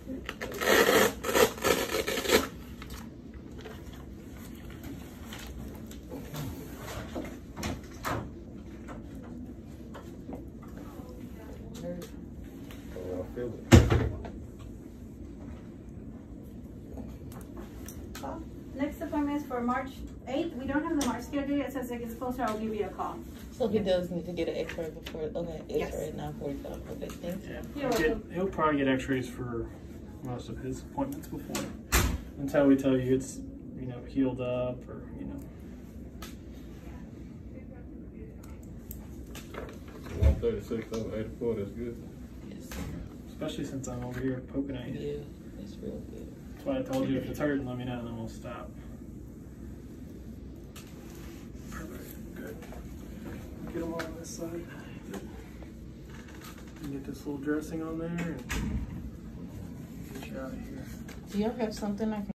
Oh, I feel it. Next appointment is for March 8th. We don't have the March schedule yet. As it gets closer, I'll give you a call. So he does need to get an X-ray before, okay, Yes. X-ray at 9:45. Okay, thanks. Yeah, he'll probably get X-rays for most of his appointments before, until we tell you it's, you know, healed up or, you know. 136 over 84, that's good. Yes. Especially since I'm over here poking at you. Yeah, that's real good. That's why I told you if it's hurting, let me know and then we'll stop. Perfect. Good. Get them all on this side. And get this little dressing on there and get you out of here. Do y'all have something I can